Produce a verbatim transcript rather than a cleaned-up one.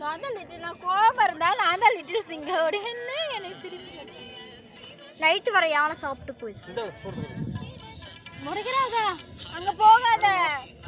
நான் தான் லிட்டில் நான் கோபம் இருந்தா நான் தான் லிட்டில் சிங்கம் அப்படின்னு எனக்கு சிரிப்பு. நைட்டு வர யானை சாப்பிட்டு போயிடுது. முருகராஜா அங்க போகாத.